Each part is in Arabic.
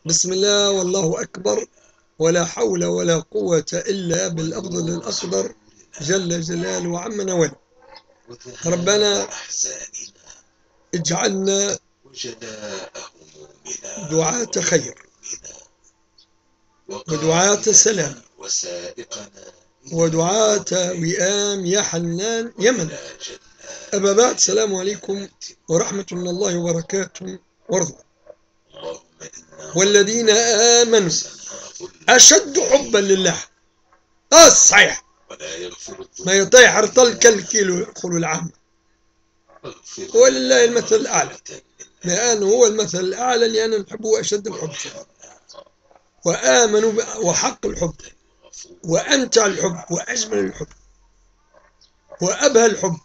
بسم الله والله أكبر، ولا حول ولا قوة إلا بالأفضل الأقدر جل جلاله وعم نوال. ربنا اجعلنا دعاة خير ودعاة سلام ودعاة وئام يا حنان يا من. أما بعد، السلام عليكم ورحمة الله وبركاته وارضى. والذين آمنوا أشد حبا لله. صحيح، ما يطيح عرطل كالكيلو يقول العامة، ولله المثل الأعلى، لأنه هو المثل الأعلى، لأن نحبه أشد الحب. وآمنوا وحق الحب وأمتع الحب وأجمل الحب وأبهى الحب.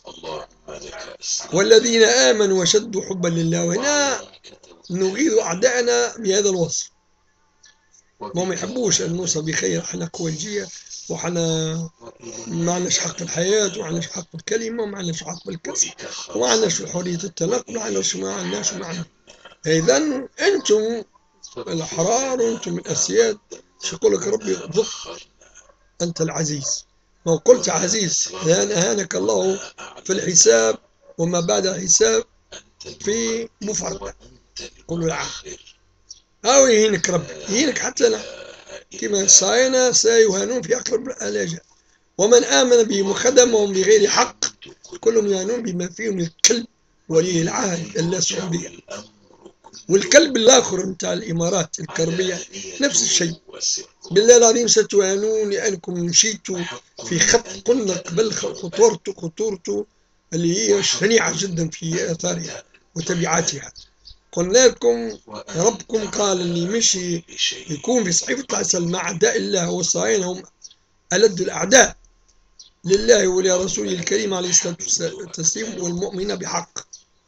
والذين آمنوا وشدوا حبا لله. وهنا نغيظ أعدائنا بهذا الوصف، ما يحبوش أن نوصل بخير. احنا كوالجية، وحنا ما عندناش حق الحياة، وما عندناش حق الكلمة، وما عندناش حق الكسب، وما عندناش حرية التنقل، وما عندناش. إذا أنتم الأحرار وأنتم الأسياد. يقول لك ربي ذق أنت العزيز. لو قلت عزيز لأن أهانك الله في الحساب وما بعد الحساب في مفردة. قل العام أو يهينك ربي، يهينك حتى أنا كما صاينا سيهانون في أقرب الأجل. ومن آمن بهم وخدمهم بغير حق كلهم يهانون بما فيهم الكلب ولي العهد السعودية والكلب الآخر متاع الإمارات الكربية، نفس الشيء. بالله العظيم ستهانون لأنكم مشيتوا في خط قلنا قبل خطورته اللي هي شنيعة جدا في آثارها وتبعاتها. قلنا لكم ربكم قال اللي مشي يكون في صحيفة العسل مع أعداء الله والصهاينة هم ألد الأعداء لله ولرسوله الكريم عليه الصلاة والتسليم والمؤمن بحق.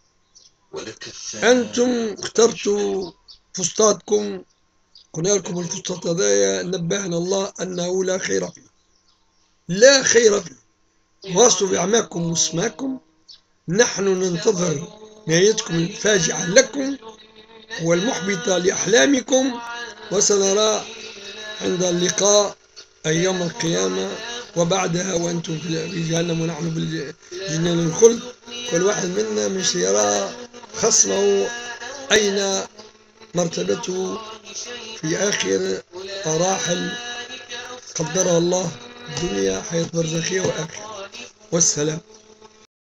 أنتم اخترتوا فسطاطكم. قلنا لكم الفسطاط هذايا نبهنا الله أنه لا خير فيه، لا خير فيه. واصلوا بأعماقكم واسماكم. نحن ننتظر نهايتكم الفاجعة لكم والمحبطة لأحلامكم، وسنرى عند اللقاء أي يوم القيامة وبعدها وأنتم في جهنم ونحن بالجنان الخلد. كل واحد منا مش يرى خصمه أين مرتبته في آخر مراحل قدرها الله، الدنيا حياة برزخية وآخرة. والسلام.